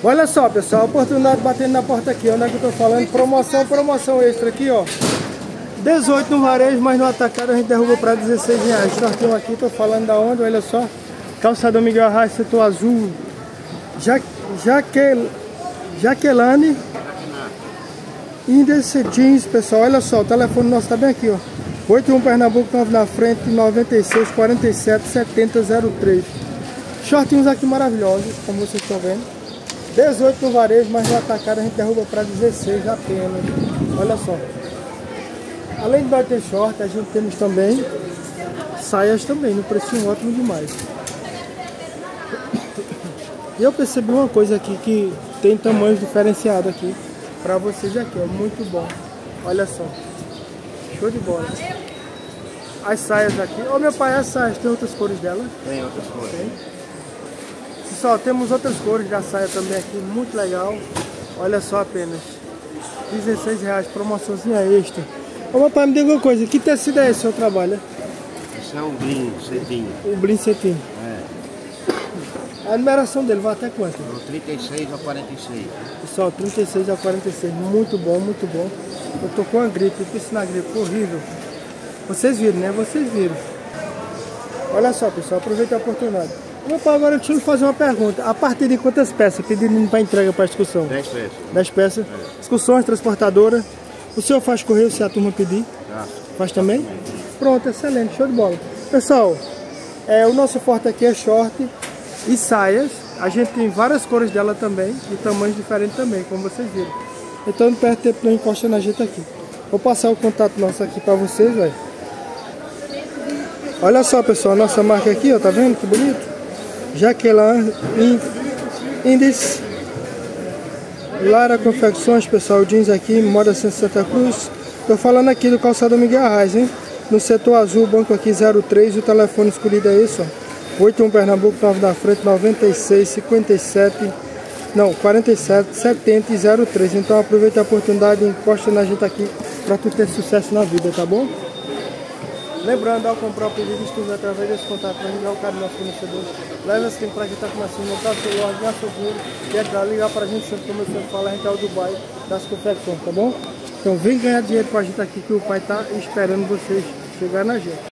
Olha só, pessoal, oportunidade batendo na porta aqui, onde é que eu tô falando? Promoção extra aqui, ó. 18 no varejo, mas no atacado a gente derruba para 16 reais. Shortinho aqui, tô falando da onde, olha só. Calçadão Miguel Arraes, setor azul. Jaqueline. Índice jeans, pessoal, olha só, o telefone nosso tá bem aqui, ó. 81 Pernambuco, 9 na frente, 96 47 70 03. Shortinhos aqui maravilhosos, como vocês estão vendo. 18 no varejo, mas no atacado a gente derruba para 16 apenas. Olha só. Além de nós ter short, a gente temos também saias também, no precinho ótimo demais. E eu percebi uma coisa aqui, que tem tamanhos diferenciados aqui para vocês aqui, ó, muito bom. Olha só. Show de bola. As saias aqui. Ô meu pai, as saias tem outras cores dela? Tem outras cores. Tem. Pessoal, temos outras cores da saia também aqui, muito legal. Olha só apenas. 16 reais, promoçãozinha extra. Ô meu pai, me diga uma coisa, que tecido é esse seu trabalho? Esse é um brim cetim. O brim cetim. É. A numeração dele vai até quanto? Do 36 ao 46. Pessoal, 36 a 46, muito bom, muito bom. Eu tô com a gripe, pense na gripe, horrível. Vocês viram, né? Vocês viram. Olha só, pessoal, aproveita a oportunidade. Meu pai, agora deixa eu lhe fazer uma pergunta. A partir de quantas peças pedindo para entrega para a excursão? 10 peças. 10 peças. É. Excursões, transportadora. O senhor faz correio se a turma pedir? Faz também? Pronto, excelente, show de bola. Pessoal, o nosso forte aqui é short e saias. A gente tem várias cores dela também, de tamanhos diferentes também, como vocês viram. Então não perde tempo não encosta na gente aqui. Vou passar o contato nosso aqui para vocês, velho. Olha só, pessoal, a nossa marca aqui, ó, tá vendo que bonito? Jaqueline Índice. Lara Confecções, pessoal, jeans aqui, Moda Santa Cruz. Tô falando aqui do calçadão Miguel Arraes, hein? No setor azul, banco aqui 03, o telefone escolhido é esse, ó. 81 Pernambuco, 9 na frente, 96 57 não, 47 70 e 03. Então aproveita a oportunidade e encosta na gente aqui pra tu ter sucesso na vida, tá bom? Lembrando, ao comprar o pedido, escreve através desse contato para ligar o cara do nosso fornecedor. Leva esse tempo para quem está começando a montar o celular, ganhar seu dinheiro e é para ligar para a gente sempre, como eu sempre falo, a gente é o Dubai das confecções, tá bom? Então vem ganhar dinheiro com a gente aqui, que o pai tá esperando vocês chegar na gente.